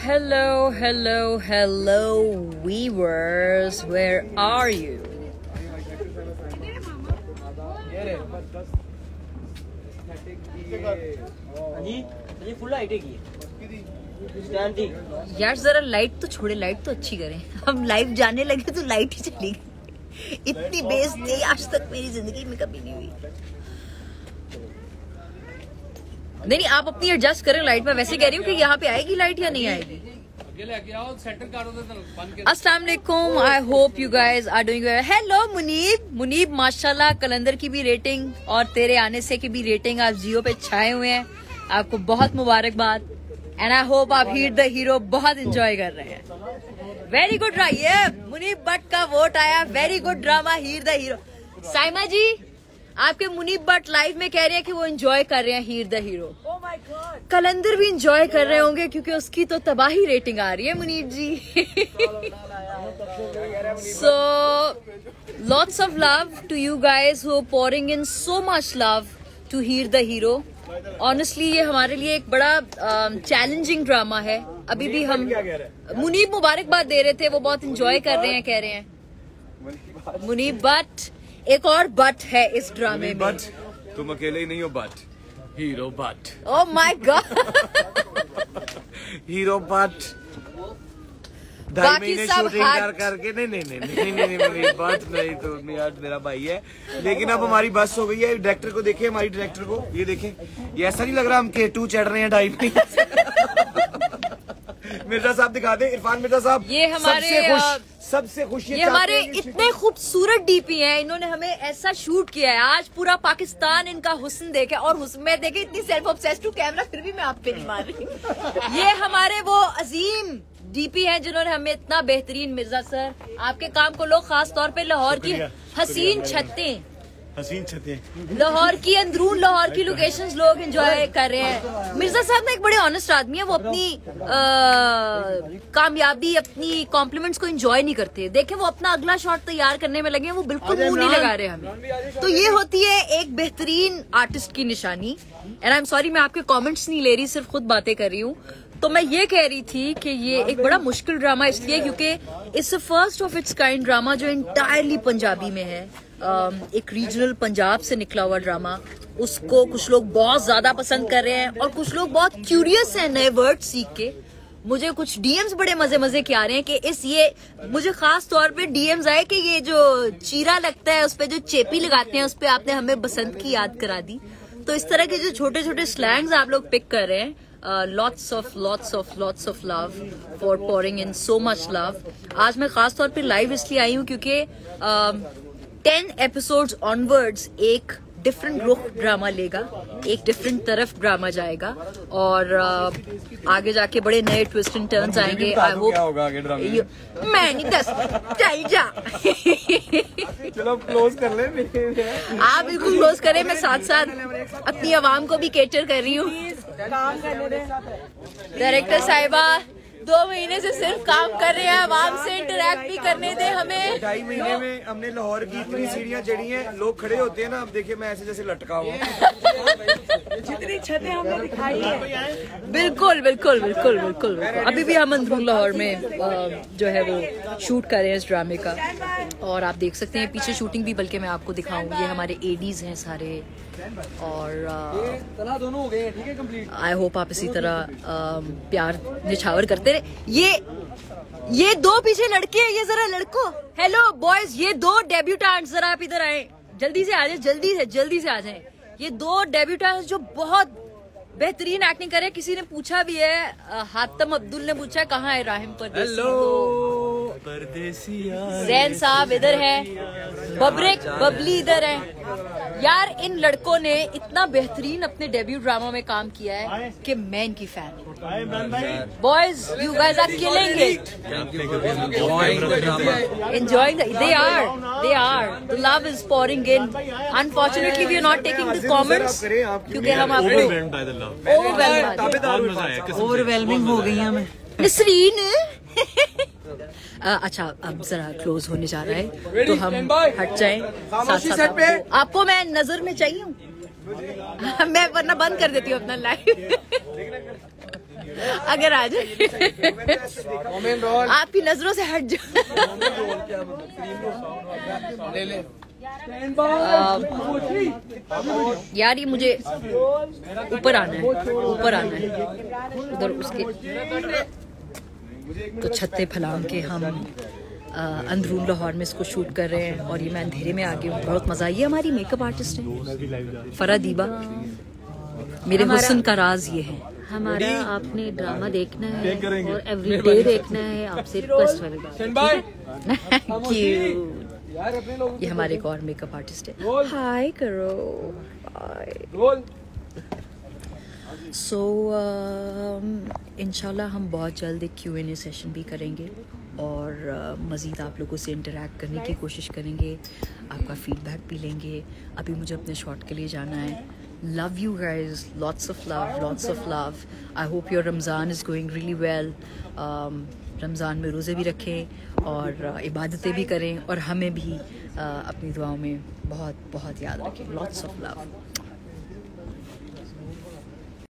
Hello, hello, hello, weavers. Where are you? यार जरा light तो छोड़े, लाइट तो अच्छी करें। हम लाइव जाने लगे तो लाइट ही चली गई। इतनी बेइज्जती आज तक मेरी जिंदगी में कभी नहीं हुई। नहीं, आप अपनी एडजस्ट करें लाइट। में वैसे कह रही हूँ कि यहाँ पे आएगी लाइट या नहीं आएगी। अस्सलाम वालेकुम, I hope you guys are doing well. Hello Munib माशाल्लाह, कलंदर की भी रेटिंग और तेरे आने से की भी रेटिंग, आप जियो पे छाए हुए हैं। आपको बहुत मुबारकबाद एंड आई होप आप हीर द हीरो बहुत एंजॉय कर रहे हैं। वेरी गुड रहा, ये मुनीब भट्ट का वोट आया। Very good drama Heer Da hero. Saima ji, आपके मुनीब भट्ट लाइव में कह रहे हैं कि वो एंजॉय कर रहे हैं हीर द हीरो। कलंदर भी एंजॉय कर रहे होंगे क्योंकि उसकी तो तबाही रेटिंग आ रही है Munib ji. So lots of love to you guys who are pouring in so much love to Heer Da hero. Honestly ये हमारे लिए एक बड़ा चैलेंजिंग ड्रामा है। अभी भी हम मुनीब मुबारकबाद दे रहे थे, वो बहुत एंजॉय कर रहे हैं, कह रहे हैं मुनीब। बट एक और बट है इस ड्रामे में। तुम अकेले ही नहीं हो, but Heero Butt. Oh my god, Heero Butt 2.5 महीने शूटिंग करके नहीं बट नहीं तो नहीं, आज मेरा भाई है। लेकिन अब हमारी बस हो गई है। डायरेक्टर को देखे, हमारी डायरेक्टर को ये देखें, ये ऐसा नहीं लग रहा हम K2 चढ़ रहे हैं 2.5 महीने। मिर्जा साहब दिखा दे, इरफान मिर्जा साहब, ये हमारे सबसे खुश ये हमारे इतने खूबसूरत डीपी हैं। इन्होंने हमें ऐसा शूट किया है, आज पूरा पाकिस्तान इनका हुस्न देखे। और हुस्न में देखे, इतनी सेल्फ ऑब्सेस्ड टू कैमरा, फिर भी मैं आप पे नहीं मार रही। ये हमारे वो अजीम डीपी हैं जिन्होंने हमें इतना बेहतरीन, मिर्जा सर आपके काम को लोग खास तौर पे लाहौर की हसीन छतें, लाहौर की अंदरून लाहौर की लोकेशंस लोग एंजॉय कर रहे हैं। मिर्जा साहब ना एक बड़े ऑनेस्ट आदमी है, वो अपनी कामयाबी, अपनी कॉम्प्लीमेंट्स को एंजॉय नहीं करते। देखें वो अपना अगला शॉट तैयार करने में लगे हैं, वो बिल्कुल मुंह नहीं लगा रहे हमें। तो ये होती है एक बेहतरीन आर्टिस्ट की निशानी। एंड आई एम सॉरी, मैं आपके कॉमेंट्स नहीं ले रही, सिर्फ खुद बातें कर रही हूँ। तो मैं ये कह रही थी कि ये एक बड़ा मुश्किल ड्रामा इसलिए क्योंकि it's first of its kind drama जो इंटायरली पंजाबी में है। एक रीजनल पंजाब से निकला हुआ ड्रामा, उसको कुछ लोग बहुत ज्यादा पसंद कर रहे हैं और कुछ लोग बहुत क्यूरियस हैं नए वर्ड सीख के। मुझे कुछ डीएम्स बड़े मजे के आ रहे हैं कि ये मुझे खास तौर पे डीएम्स आए कि ये जो चीरा लगता है उस पे जो चेपी लगाते हैं उस पे आपने हमें बसंत की याद करा दी। तो इस तरह के जो छोटे छोटे स्लैंग्स आप लोग पिक कर रहे हैं। lots of love for pouring in so much love। आज मैं खास तौर पे लाइव इसलिए आई हूँ क्योंकि 10 एपिसोड्स ऑनवर्ड्स एक डिफरेंट रुख ड्रामा लेगा, एक डिफरेंट तरफ ड्रामा जाएगा और आगे जाके बड़े नए ट्विस्ट एंड टर्न्स आएंगे। आई होप मैं नहीं दस चल जा। चलो क्लोज कर ले। आप बिल्कुल क्लोज करें, मैं साथ साथ अपनी आवाम को भी कैटर कर रही हूँ। डायरेक्टर साहिबा 2 महीने से सिर्फ काम कर रहे हैं, आवाम से इंटरेक्ट भी करने दे हमें। 2.5 महीने में हमने लाहौर की इतनी सीढ़ियाँ चढ़ी हैं, लोग खड़े होते हैं ना, अब देखिए मैं ऐसे जैसे लटका हूँ। जितनी छतें हमने दिखाई है। बिल्कुल बिल्कुल बिल्कुल बिल्कुल। अभी भी हम अंदरून लाहौर में जो है वो शूट कर रहे हैं इस ड्रामे का और आप देख सकते हैं पीछे शूटिंग भी, बल्कि मैं आपको दिखाऊं, ये हमारे एडीज हैं सारे और दोनों हो गए हैं, ठीक है, कंप्लीट। आई होप आप इसी तरह प्यार निछावर करते रहे। ये 2 पीछे लड़के हैं, ये जरा लड़को, हेलो बॉयज, ये 2 डेब्यूटेंट्स जरा आप इधर आए, जल्दी से आ जाए, जल्दी से आ जाए। ये 2 डेब्यूटेंट्स जो बहुत बेहतरीन एक्टिंग करे। किसी ने पूछा भी है, हातम अब्दुल ने पूछा कहाँ है राहिम परदेसी, जैन साहब इधर है, बबली इधर है। यार इन लड़कों ने इतना बेहतरीन अपने डेब्यू ड्रामा में काम किया है कि मैं इनकी फैन हूँ। Boys you guys are killing it, enjoying they are the love is pouring in। Unfortunately we are not taking the comments क्योंकि हम आपको ओवरवेलमिंग हो गई हैं। नसरीन अच्छा अब जरा क्लोज होने जा रहा है तो हम हट जाएं। साथ आपको मैं नजर में चाहिए हूँ। मैं वरना बंद कर देती हूँ अपना लाइव। अगर आ जाए आपकी नजरों से हट जाओ। ले ले यार ये मुझे ऊपर आना है, ऊपर आना है उधर उसके। तो छत्ते फलांग के हम अंदरून लाहौर में इसको शूट कर रहे हैं और ये मैं अंधेरे में आ गई हूँ। बहुत मजा आई। ये हमारी मेकअप आर्टिस्ट है फरा दीबा। मेरे हुस्न का राज ये है। हमारा आपने ड्रामा देखना है और एवरीडे देखना है, आपसे रिक्वेस्ट करेगा। Thank you. ये हमारे एक और मेकअप आर्टिस्ट है। हाय करो। हाय। सो इंशाल्लाह हम बहुत जल्द एक Q&A सेशन भी करेंगे और मज़ीद आप लोगों से इंटरेक्ट करने की कोशिश करेंगे, आपका फीडबैक भी लेंगे। अभी मुझे अपने शॉट के लिए जाना है। Love you guys, lots of love, lots of love. I hope your Ramzan is going really well. Ramzan में रोज़े भी रखें और इबादतें भी करें और हमें भी अपनी दुआओं में बहुत बहुत याद रखें। Lots of love.